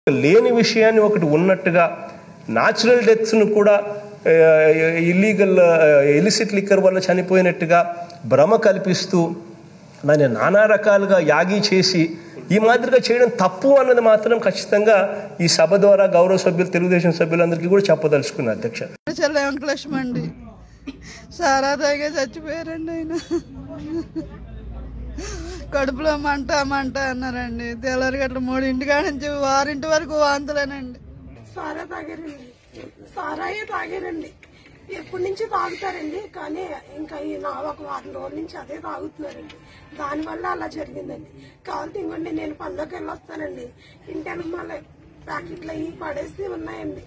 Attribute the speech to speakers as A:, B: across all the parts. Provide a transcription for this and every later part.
A: లేని విషయాన్ని ఒకటి ఉన్నట్టుగా న్యాచురల్ డెత్స్ ను కూడా ఇల్లీగల్ ఇలిసిట్ లిక్కర్ వల్ల చనిపోయినట్టుగా భ్రమ కల్పిస్తూ దాన్ని నానా రకాలుగా యాగి చేసి ఈ మాదిరిగా చేయడం తప్పు అన్నది మాత్రం ఖచ్చితంగా ఈ సభ ద్వారా గౌరవ సభ్యులు తెలుగుదేశం సభ్యులందరికీ కూడా చెప్పదలుచుకున్నారు. అధ్యక్ష
B: వెంకటలక్ష్మి సారా తాగే చచ్చిపోయారండి. ఆయన కడుపులో మంట అన్నారండి. తెల్లరి గట్ల 3 కాడ నుంచి 6 వరకు వాంతులేనండి.
C: సారా తాగారండి, సారాయే తాగారండి. ఎప్పటి నుంచి తాగుతారండి, కానీ ఇంకా ఈ 1 వారం రోజుల నుంచి అదే తాగుతున్నారండి. దానివల్ల అలా జరిగిందండి. కావాలి ఇంకోండి, నేను పనిలోకి వెళ్ళొస్తానండి. ఇంటి మళ్ళీ ప్యాకెట్లు అవి పడేసి ఉన్నాయండి.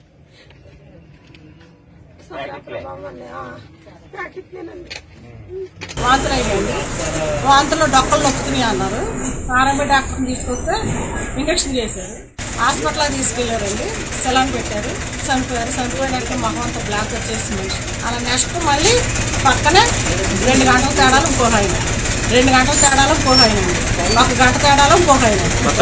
C: సారా ప్రభావం వల్ల ప్యాకెట్లేనండి.
D: వాంతులు అయ్యండి. వాంతులో డొక్కలు నొక్కుతున్నాయి అన్నారు. ఆర్ఎంపీ డాక్టర్ని తీసుకొస్తే ఇంజక్షన్ చేశారు. హాస్పిటల్కి తీసుకెళ్లారండి. సెలాన్ పెట్టారు. చనిపోయినట్టు మొహం అంతా బ్లాక్ వచ్చేసింది. అలా నెక్స్ట్ మళ్ళీ పక్కనే 2 గంటల తేడాలు ఇంకో ఆయన, 2 గంటల తేడాలు ఇంకో ఆయన, 1 గంట తేడాలు ఇంకో ఆయన,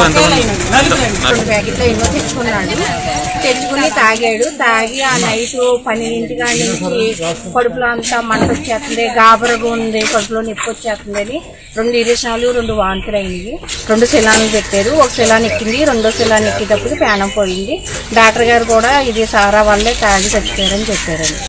E: 2 ప్యాకెట్లు ఎన్నో తెచ్చుకుని తాగాడు. తాగి ఆ నైట్ 12 కాడి నుంచి కడుపులో అంతా మంట వచ్చేస్తుంది, గాబరగా ఉంది, కడుపులో నొప్పి వచ్చేస్తుంది అని 2 ఇరేషాలు 2 వాంతులు అయింది. 2 సెలాన్లు పెట్టారు. 1 సెలాన్ ఎక్కింది. 2వ సెలాన్ ఎక్కేటప్పుడు ప్రాణం పోయింది. డాక్టర్ గారు కూడా ఇది సారా వల్లే తాగి చచ్చిపోయారని చెప్పారండి.